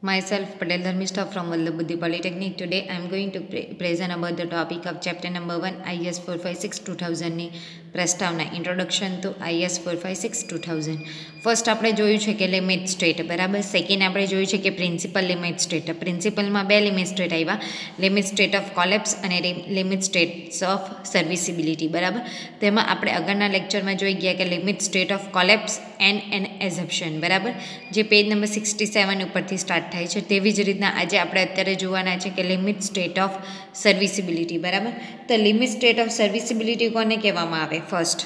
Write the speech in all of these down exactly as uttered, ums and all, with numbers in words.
Myself, Patel Dharmista from Vallabh Buddhi Polytechnic. Today I am going to pre- present about the topic of chapter number one, I S four five six two thousand ની પ્રસ્તાવના introduction to I S four five six two thousand. First આપણે જોયું છે કે limit state, બરાબર. Second આપણે જોયું છે કે પ્રિન્સિપલ લિમિટ સ્ટેટ. પ્રિન્સિપલમાં બે લિમિટ સ્ટેટ આવ્યા, લિમિટ સ્ટેટ ઓફ કોલેપ્સ અને લિમિટ સ્ટેટ્સ ઓફ સર્વિસિબિલિટી, બરાબર. તેમાં આપણે આગળના લેક્ચરમાં જોઈ ગયા કે limit state of collapse and an assumption, બરાબર, જે પેજ નંબર સિક્સટી સેવન ઉપરથી સ્ટાર્ટ થાય છે. તેવી જ રીતના આજે આપણે અત્યારે જોવાના છે કે લિમિટ સ્ટેટ ઓફ સર્વિસિબિલિટી, બરાબર. તો લિમિટ સ્ટેટ ઓફ સર્વિસિબિલિટી કોને કહેવામાં આવે? ફર્સ્ટ,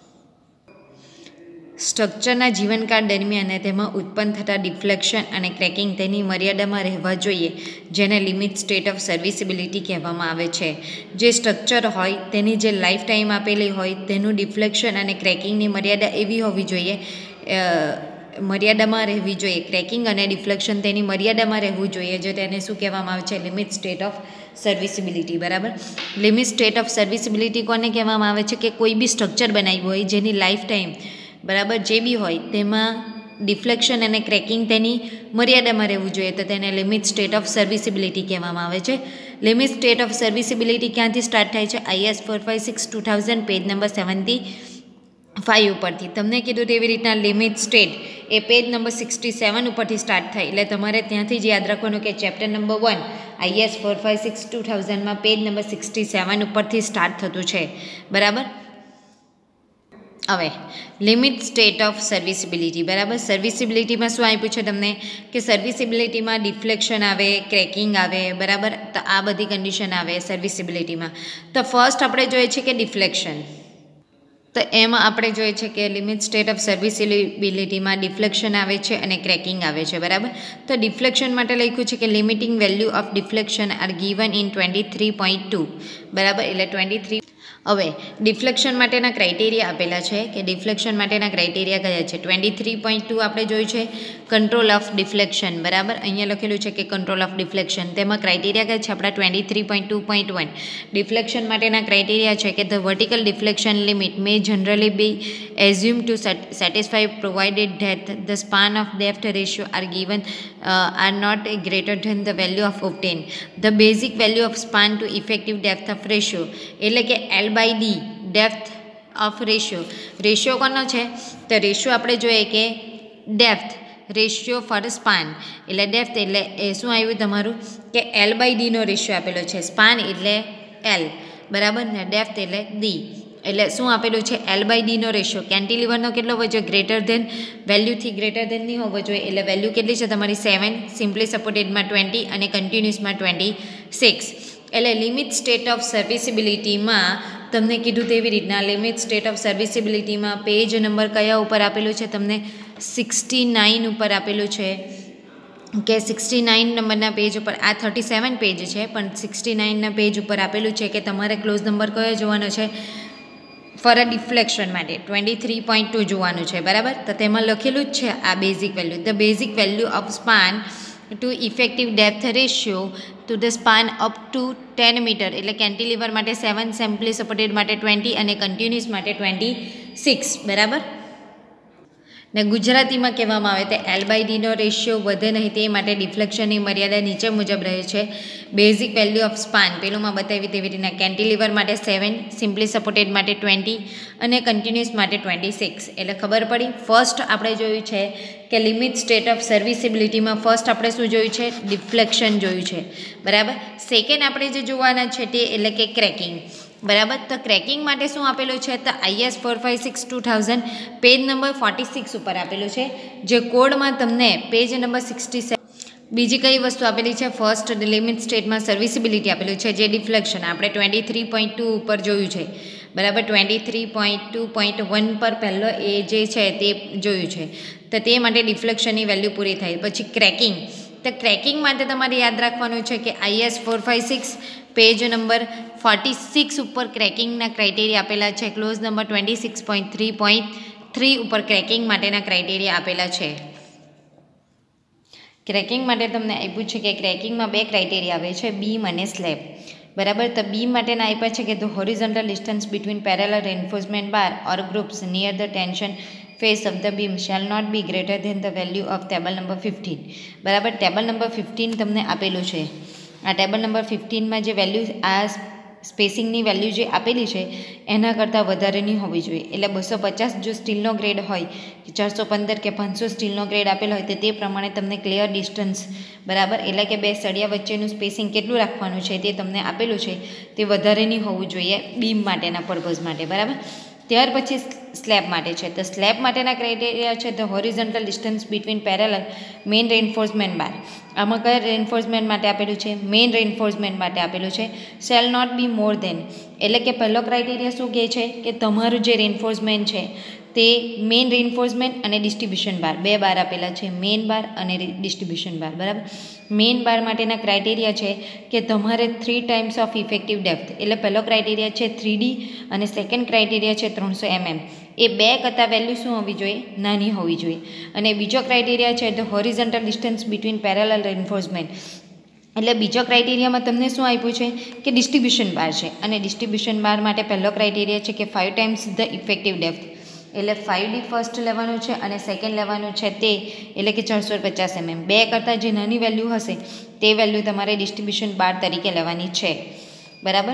સ્ટ્રક્ચરના જીવનકાળ દરમિયાન તેમાં ઉત્પન્ન થતા ડિફ્લેક્શન અને ક્રેકિંગ તેની મર્યાદામાં રહેવા જોઈએ, જેને લિમિટ સ્ટેટ ઓફ સર્વિસિબિલિટી કહેવામાં આવે છે. જે સ્ટ્રક્ચર હોય તેની જે લાઈફ ટાઈમ આપેલી હોય તેનું ડિફ્લેક્શન અને ક્રેકિંગની મર્યાદા એવી હોવી જોઈએ, મર્યાદામાં રહેવી જોઈએ. ક્રેકિંગ અને ડિફ્લેક્શન તેની મર્યાદામાં રહેવું જોઈએ, જો તેને શું કહેવામાં આવે છે? લિમિટ સ્ટેટ ઓફ સર્વિસિબિલિટી, બરાબર. લિમિટ સ્ટેટ ઓફ સર્વિસિબિલિટી કોને કહેવામાં આવે છે? કે કોઈ બી સ્ટ્રક્ચર બનાવ્યું હોય જેની લાઈફ ટાઈમ, બરાબર, જે બી હોય તેમાં ડિફ્લેક્શન અને ક્રેકિંગ તેની મર્યાદામાં રહેવું જોઈએ, તો તેને લિમિટ સ્ટેટ ઓફ સર્વિસિબિલિટી કહેવામાં આવે છે. લિમિટ સ્ટેટ ઓફ સર્વિસિબિલિટી ક્યાંથી સ્ટાર્ટ થાય છે? I S four five six two thousand page number seventy five ઉપરથી. તમને કીધું તેવી રીતના લિમિટ સ્ટેટ એ પેજ નંબર સિક્સટી સેવન ઉપરથી સ્ટાર્ટ થાય, એટલે તમારે ત્યાંથી જ યાદ રાખવાનું કે chapter number one I S four five six two થાઉઝન્ડમાં પેજ નંબર સિક્સટી સેવન ઉપરથી સ્ટાર્ટ થતું છે, બરાબર. હવે લિમિટ સ્ટેટ ઓફ સર્વિસિબિલિટી, બરાબર. સર્વિસિબિલિટીમાં શું આપ્યું છે તમને? કે સર્વિસિબિલિટીમાં ડિફ્લેક્શન આવે, ક્રેકિંગ આવે, બરાબર. તો આ બધી કન્ડિશન આવે સર્વિસિબિલિટીમાં. તો ફર્સ્ટ આપણે જોઈએ છે કે ડિફ્લેક્શન. તો એમાં આપણે જોઈએ છે કે લિમિટ સ્ટેટ ઓફ સર્વિસિબિલિટીમાં ડિફ્લેક્શન આવે છે અને ક્રેકિંગ આવે છે, બરાબર. તો ડિફ્લેક્શન માટે લખ્યું છે કે limiting value of deflection are given in twenty three point two, બરાબર. એટલે ટ્વેન્ટી થ્રી. હવે ડિફ્લેક્શન માટેના ક્રાઇટેરિયા આપેલા છે કે ડિફ્લેક્શન માટેના ક્રાઇટેરિયા કયા છે? ટ્વેન્ટી થ્રી પોઈન્ટ ટુ આપણે જોયું છે કંટ્રોલ ઓફ ડિફ્લેક્શન, બરાબર. અહીંયા લખેલું છે કે કંટ્રોલ ઓફ ડિફ્લેક્શન. તેમાં ક્રાઇટેરિયા કયા છે? આપણા twenty three point two point one deflection માટેના ક્રાઇટેરિયા છે કે the vertical deflection limit may generally be assume to satisfy provided that the span of depth ratio are given are not greater than the value of obtain the basic value of span to effective depth of ratio, એટલે કે L by D depth of ratio. Ratio કોનો છે? તો ratio આપણે જોઈએ કે depth ratio for span, એટલે depth એટલે એ શું આવ્યું તમારું કે એલ બાય ડીનો રેશિયો આપેલો છે. સ્પાન એટલે એલ, બરાબર, ને ડેપ્થ એટલે ડી, એટલે શું આપેલું છે? એલ બાય ડીનો રેશિયો. કેન્ટિલીવરનો કેટલો હોવો જોઈએ? ગ્રેટર ધેન, વેલ્યુથી ગ્રેટર ધેન નહીં હોવો જોઈએ, એટલે વેલ્યુ કેટલી છે તમારી? સેવન, સિમ્પલી સપોર્ટેડમાં ટ્વેન્ટી અને કન્ટિન્યુઅસમાં ટ્વેન્ટી સિક્સ. એટલે લિમિટ સ્ટેટ ઓફ સર્વિસિબિલિટીમાં તમને કીધું તેવી રીતના લિમિટ સ્ટેટ ઓફ સર્વિસિબિલિટીમાં પેજ નંબર કયા ઉપર આપેલું છે? તમને સિક્સટી નાઇન ઉપર આપેલું છે કે સિક્સટી નાઇન નંબરના પેજ ઉપર, આ થર્ટી સેવન પેજ છે પણ સિક્સટી નાઇનના પેજ ઉપર આપેલું છે કે તમારે ક્લોઝ નંબર કયો જોવાનો છે ફોર અ ડિફ્લેક્શન માટે? ટ્વેન્ટી થ્રી પોઈન્ટ ટુ જોવાનું છે, બરાબર. તો તેમાં લખેલું જ છે આ basic value. The basic value of span to effective depth ratio to the span up to ten metre, એટલે કેન્ટિલીવર માટે સેવન, સિમ્પલી સપોર્ટેડ માટે ટ્વેન્ટી અને કન્ટિન્યુઅસ માટે ટ્વેન્ટી સિક્સ, બરાબર. ને ગુજરાતીમાં કહેવામાં આવે તો એલ બાય ડીનો રેશિયો વધે નહીં તે માટે ડિફ્લેક્શનની મર્યાદા નીચે મુજબ રહે છે. બેઝિક વેલ્યુ ઓફ સ્પાન પેલુંમાં બતાવી તેવી રીતના કેન્ટિલીવર માટે સેવન, સિમ્પલી સપોર્ટેડ માટે ટ્વેન્ટી અને કન્ટિન્યુઅસ માટે ટ્વેન્ટી સિક્સ. એટલે ખબર પડી. ફર્સ્ટ આપણે જોયું છે કે લિમિટ સ્ટેટ ઓફ સર્વિસિબિલિટીમાં ફર્સ્ટ આપણે શું જોયું છે? ડિફ્લેક્શન જોયું છે, બરાબર. સેકન્ડ આપણે જે જોવાના છે તે એટલે કે ક્રેકિંગ, બરાબર. તો ક્રેકિંગ માટે શું આપેલું છે? તો I S four five six two thousand page number forty six ઉપર આપેલું છે, જે કોડમાં તમને પેજ નંબર સિક્સટી સેવન. બીજી કઈ વસ્તુ આપેલી છે? ફર્સ્ટ લિમિટ સ્ટેટમાં સર્વિસિબિલિટી આપેલું છે, જે ડિફ્લેક્શન આપણે ટ્વેન્ટી થ્રી પોઈન્ટ ટુ ઉપર જોયું છે, બરાબર. Twenty three point two point one પર પહેલો એ જે છે તે જોયું છે. તો તે માટે ડિફ્લેક્શનની વેલ્યુ પૂરી થાય. પછી ક્રેકિંગ. તો ક્રેકિંગ માટે તમારે યાદ રાખવાનું છે કે I S four five six page number forty six ઉપર ક્રેકિંગના ક્રાઇટેરિયા આપેલા છે. Clause number twenty six point three point three ઉપર ક્રેકિંગ માટેના ક્રાઇટેરિયા આપેલા છે. ક્રેકિંગ માટે તમને આપ્યું છે કે ક્રેકિંગમાં બે ક્રાઇટેરિયા આવે છે, બીમ અને સ્લેબ, બરાબર. તો બીમ માટેના આપ્યા છે કે the horizontal distance between parallel reinforcement bar or groups near the tension face of the beam shall not be greater than the value of table number fifteen. બરાબર, ટેબલ નંબર ફિફ્ટીન તમને આપેલું છે. આ table number ફિફ્ટીનમાં જે value આ સ્પેસિંગની value જે આપેલી છે એના કરતાં વધારેની હોવી જોઈએ. એટલે બસો પચાસ જો સ્ટીલનો ગ્રેડ હોય કે ચારસો પંદર કે પાંચસો સ્ટીલનો ગ્રેડ આપેલો હોય તો તે પ્રમાણે તમને ક્લિયર ડિસ્ટન્સ, બરાબર, એટલે કે બે સળિયા વચ્ચેનું સ્પેસિંગ કેટલું રાખવાનું છે તે તમને આપેલું છે, તે વધારેની હોવું જોઈએ બીમ માટેના પર્પઝ માટે. બરાબર, ત્યાર પછી સ્લેબ માટે છે. તો સ્લેબ માટેના ક્રાઇટેરિયા છે the horizontal distance between parallel main reinforcement bar. આમાં કયા રેઇન્ફોર્સમેન્ટ માટે આપેલું છે? મેઇન રેઇન્ફોર્સમેન્ટ માટે આપેલું છે. શેલ નોટ બી મોર દેન, એટલે કે પહેલો ક્રાઇટેરિયા શું કહે છે કે તમારું જે રેઇન્ફોર્સમેન્ટ છે તે મેઇન રેઇન્ફોર્સમેન્ટ અને ડિસ્ટ્રીબ્યુશન બાર, બે બાર આપેલા છે, મેઇન બાર અને ડિસ્ટ્રીબ્યુશન બાર. બરાબર, મેઇન બાર માટેના ક્રાઇટેરિયા છે કે તમારે three times of effective depth, એટલે પહેલો ક્રાઇટેરિયા છે થ્રી ડી અને સેકન્ડ ક્રાઇટેરિયા છે ત્રણસો એમએમ. એ બે કરતાં વેલ્યુ શું હોવી જોઈએ? નાની હોવી જોઈએ. અને બીજો ક્રાઇટેરિયા છે the horizontal distance between parallel reinforcement. એટલે બીજો ક્રાઇટેરિયામાં તમને શું આપ્યું છે કે ડિસ્ટ્રીબ્યુશન બાર છે. અને ડિસ્ટ્રીબ્યુશન બાર માટે પહેલો ક્રાઇટેરિયા છે કે five times the effective depth, એટલે ફાઇવ ડી ફર્સ્ટ લેવાનું છે અને સેકન્ડ લેવાનું છે તે, એટલે કે ચારસો પચાસ એમએમ. બે કરતાં જે નાની વેલ્યુ હશે તે વેલ્યુ તમારે ડિસ્ટ્રીબ્યુશન બાર તરીકે લેવાની છે. બરાબર,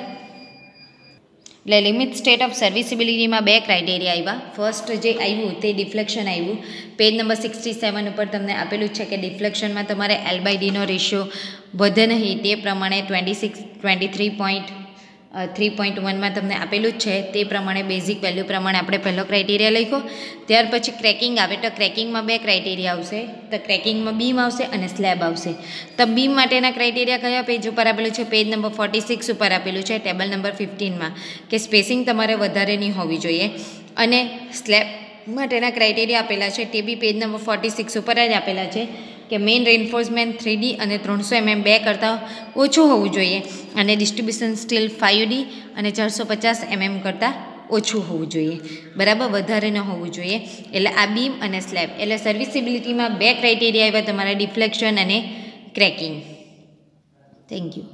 એટલે લિમિટ સ્ટેટ ઓફ સર્વિસિબિલિટીમાં બે ક્રાઇટેરિયા આવ્યા. ફર્સ્ટ જે આવ્યું તે ડિફ્લેક્શન આવ્યું. પેજ નંબર સિક્સટી સેવન ઉપર તમને આપેલું છે કે ડિફ્લેક્શનમાં તમારે એલ બાય ડીનો રેશિયો વધે નહીં, તે પ્રમાણે twenty six twenty three point three point વનમાં તમને આપેલું જ છે. તે પ્રમાણે બેઝિક વેલ્યુ પ્રમાણે આપણે પહેલો ક્રાઇટેરિયા લખ્યો. ત્યાર પછી ક્રેકિંગ આવે તો ક્રેકિંગમાં બે ક્રાઇટેરિયા આવશે. તો ક્રેકિંગમાં બીમ આવશે અને સ્લેબ આવશે. તો બીમ માટેના ક્રાઇટેરિયા કયા પેજ ઉપર આપેલું છે? પેજ નંબર ફોર્ટી સિક્સ ઉપર આપેલું છે, ટેબલ નંબર ફિફ્ટીનમાં, કે સ્પેસિંગ તમારે વધારેની હોવી જોઈએ. અને સ્લેબ માટેના ક્રાઇટેરિયા આપેલા છે તે બી પેજ નંબર ફોર્ટી સિક્સ ઉપર જ આપેલા છે કે મેઇન રેઇન્ફોર્સમેન્ટ થ્રી ડી અને ત્રણસો એમએમ બે કરતાં ઓછું હોવું જોઈએ. અને ડિસ્ટ્રીબ્યુશન સ્ટીલ ફાઇવ ડી અને ચારસો પચાસ એમએમ કરતાં ઓછું હોવું જોઈએ. બરાબર, વધારે ન હોવું જોઈએ. એટલે આ બીમ અને સ્લેબ, એટલે સર્વિસિબિલિટીમાં બે ક્રાઇટેરિયા આવ્યા તમારા, ડિફ્લેક્શન અને ક્રેકિંગ. Thank you.